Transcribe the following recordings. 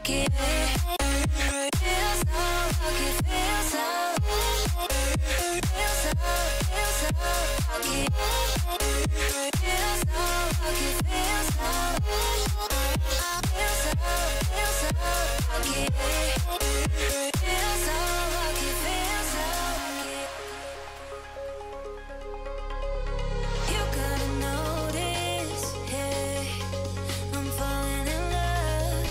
lucky. Feel so lucky, feel so lucky. Feel so lucky. Feel so lucky, feel so lucky. Feel so lucky, feel so lucky. You gotta notice, hey, I'm falling in love.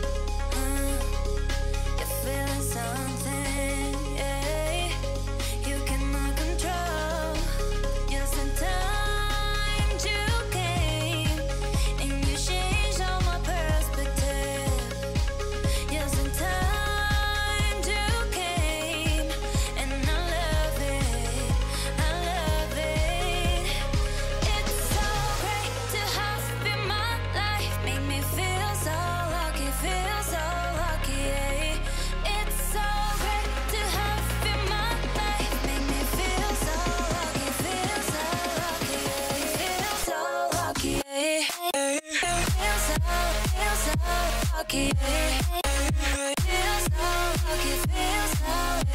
You're feeling something, yeah. You cannot control. Yes, in time you came and you changed all my perspective. Yes, in time you came and I love it, I love it. It's so great to have you in my life, make me feel so lucky, feel so lucky. It's so great to have you in my life, make me feel so lucky, feel so lucky, feel so lucky. Feel so lucky. Feel so lucky, feel so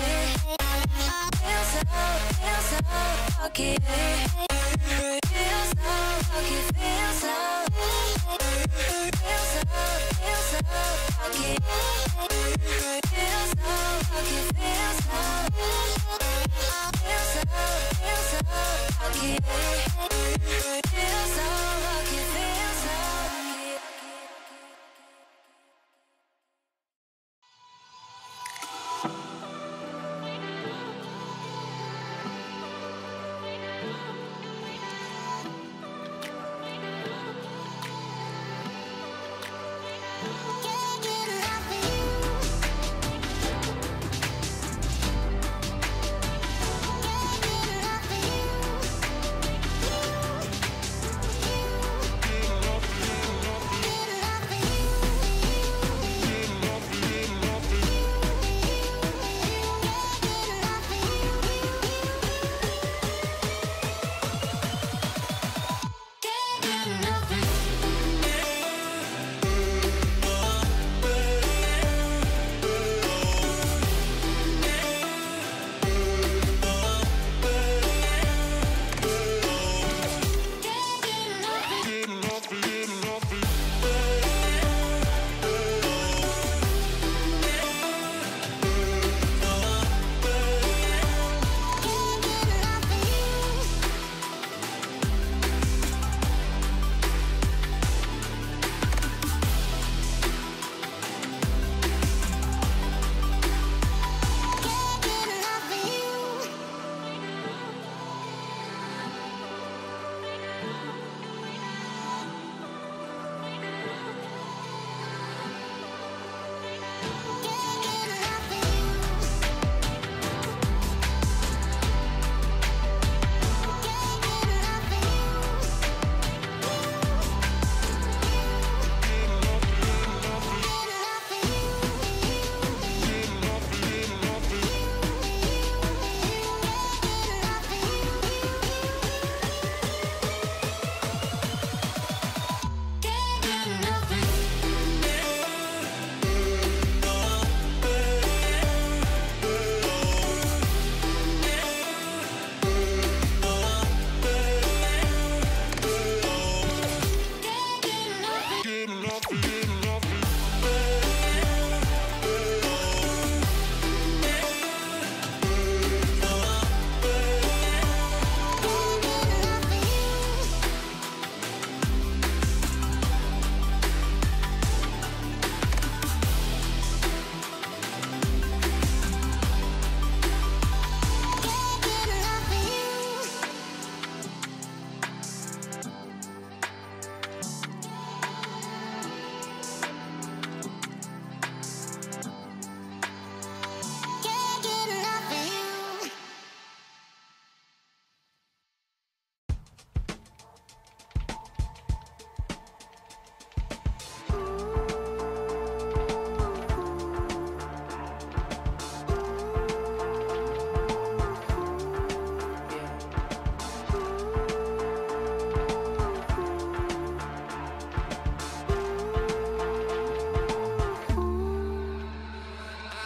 lucky. Feel so lucky, feel so lucky. Feel so lucky, feel so lucky. Feel so lucky, feel so lucky.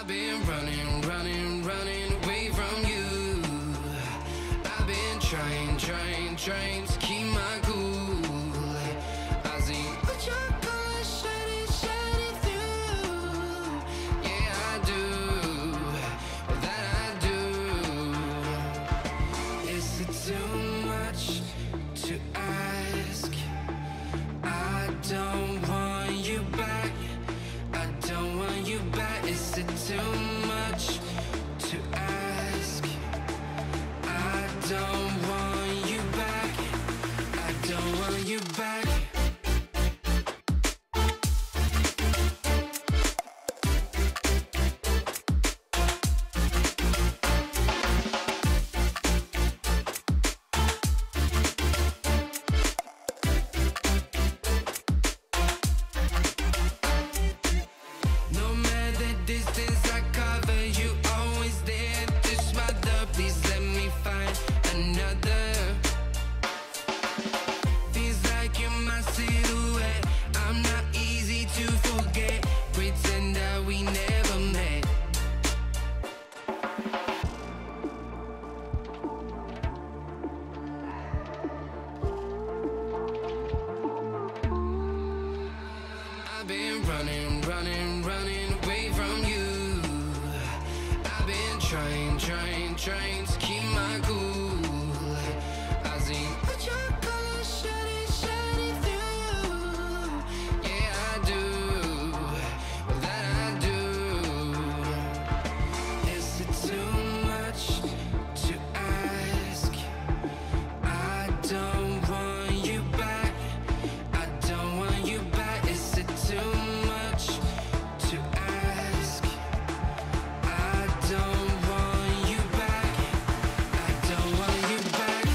I've been running, running, running away from you. I've been trying, trying, trying to keep my cool. I see what your colors shining, shining through. Yeah, I do, that I do. Is it too much to ask? I don't want you back. I don't want you back. Is it too much to ask? I don't want you back. I don't want you back. No matter distance I cover, you always there. This mother, please let me find another. Feels like you're my silhouette. I'm not easy to forget. Pretend that we never met. I've been running, running, running away from you. I've been trying, trying, trying to keep my cool. I see what your colors shining, shining through. Yeah, I do, that I do. Is it too much to ask? I don't want you back. I don't want you back. Is it too much to ask? I don't want you back. I don't want you back.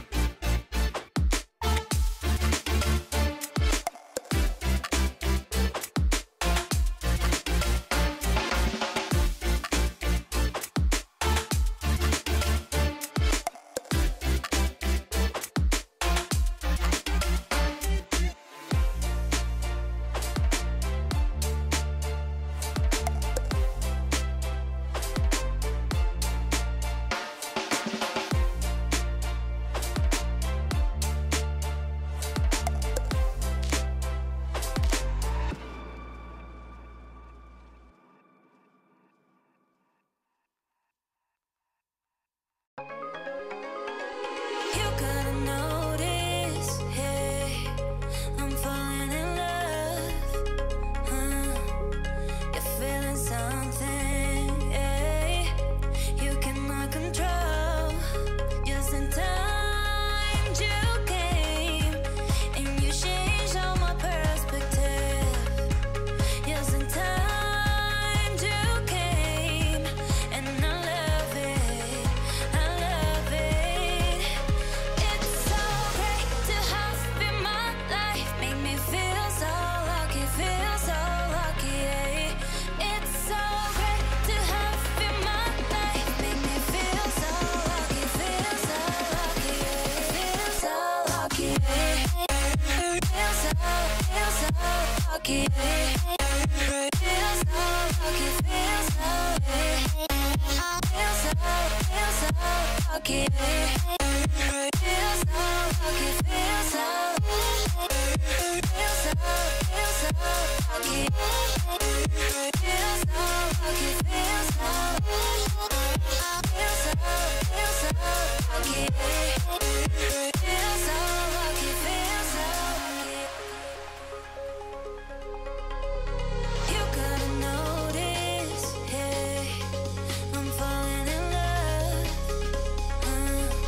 You gotta notice, hey, I'm falling in love. You're feeling something, hey, you cannot control. Just in time you came, and you changed all my perspective. Just in time you came, and I love it, I love it. It's so great to have in my life, make me feel so lucky, yeah. It's so great to have in my life, make me feel so lucky, yeah. Feel so lucky, yeah. Feel so lucky, yeah. Feel so lucky, feel so, yeah. Feel so lucky, yeah. Feel so lucky, feel so, feel so lucky, feel so lucky, feel so, feel so lucky, feel so lucky, feel so lucky. You gotta notice, hey, I'm falling in love.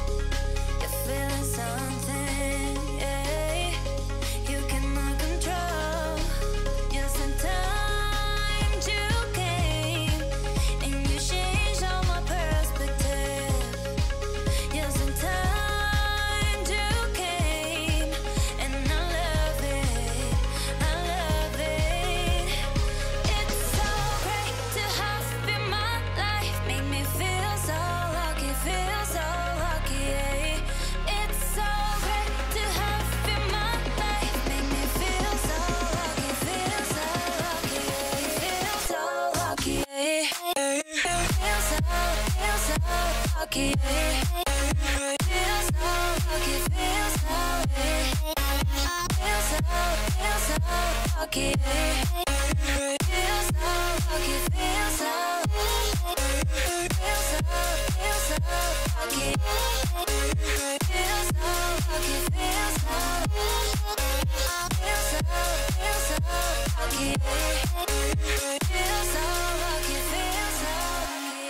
lucky. Feel so lucky, feel so lucky. Feel so lucky, feel so lucky. Feel so lucky, feel so lucky. Feel so lucky, feel so lucky.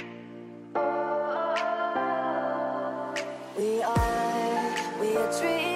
We are dreaming.